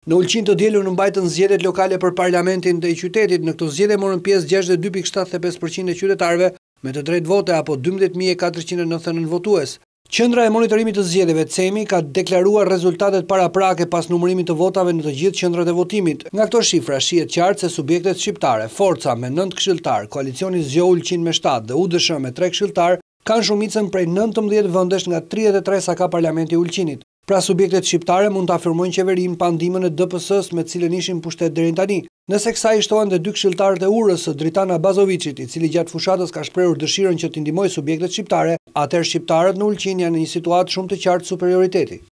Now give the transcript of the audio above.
Në Ulqin të dielën u mbajtën zgjedhjet lokale për parlamentin e qytetit. Në këto zgjedhje morën pjesë 62.75% e qytetarëve me të drejtë vote apo 12.499 votues. Qendra e monitorimit të zgjedhjeve CEMI ka deklaruar rezultatet paraprake pas numërimit të votave në të gjithë qendrat e votimit. Nga këto shifra shihet qartë se subjektet shqiptare, Forca me 9 këshilltar, koalicioni Zgjo Ulqin me 7 dhe UDSH me 3 këshilltar kanë shumicën prej 19 vendesh nga 33 sa ka parlamenti i Ulqinit. Pra subjektet shqiptare mund të afirmojnë qeverinë pa ndihmën e DPS-s me cilën ishin pushtet deri tani. Nëse kësaj i shtohen dhe 2 këshilltarët e urës së Dritana Bazovicit, i cili gjatë fushatës ka shprehur dëshirën që t'i ndihmojë subjektet shqiptare, atëherë shqiptarët në Ulqin janë në një situatë shumë të qartë superioriteti.